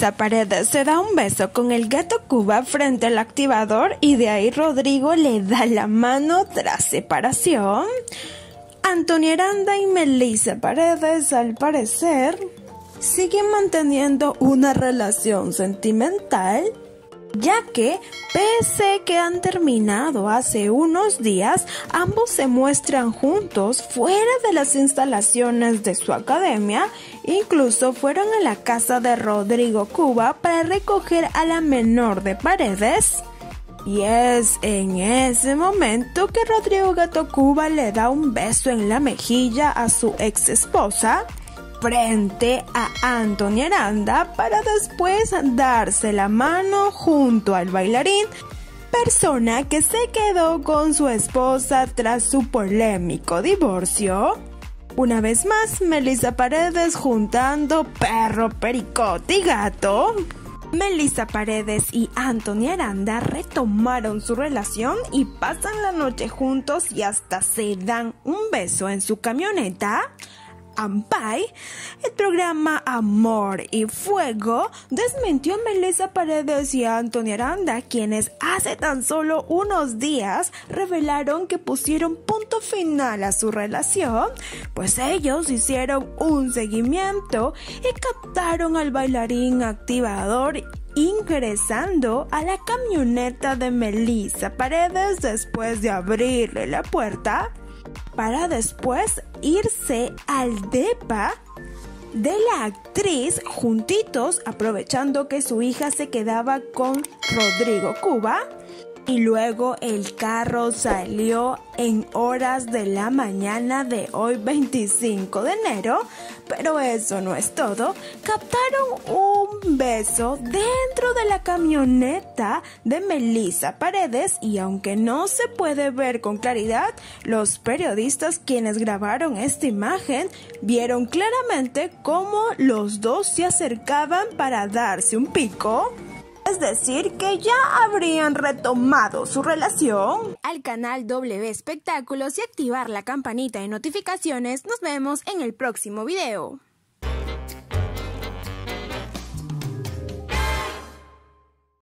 Melissa Paredes se da un beso con el gato Cuba frente al activador y de ahí Rodrigo le da la mano tras separación. Antonio Aranda y Melissa Paredes, al parecer, siguen manteniendo una relación sentimental, ya que, pese que han terminado hace unos días, ambos se muestran juntos fuera de las instalaciones de su academia. Incluso fueron a la casa de Rodrigo Cuba para recoger a la menor de Paredes. Y es en ese momento que Rodrigo Gato Cuba le da un beso en la mejilla a su ex esposa frente a Antonio Aranda para después darse la mano junto al bailarín, persona que se quedó con su esposa tras su polémico divorcio. Una vez más, Melissa Paredes juntando perro, pericote y gato. Melissa Paredes y Antonio Aranda retomaron su relación y pasan la noche juntos y hasta se dan un beso en su camioneta. Ampay, el programa Amor y Fuego, desmintió a Melissa Paredes y a Antonio Aranda, quienes hace tan solo unos días revelaron que pusieron punto final a su relación, pues ellos hicieron un seguimiento y captaron al bailarín activador ingresando a la camioneta de Melissa Paredes después de abrirle la puerta, para después irse al depa de la actriz juntitos, aprovechando que su hija se quedaba con Rodrigo Cuba. Y luego el carro salió en horas de la mañana de hoy 25 de enero, pero eso no es todo. Captaron un beso dentro de la camioneta de Melissa Paredes y aunque no se puede ver con claridad, los periodistas quienes grabaron esta imagen vieron claramente cómo los dos se acercaban para darse un pico. Es decir, que ya habrían retomado su relación. Al canal W Espectáculos y activar la campanita de notificaciones. Nos vemos en el próximo video.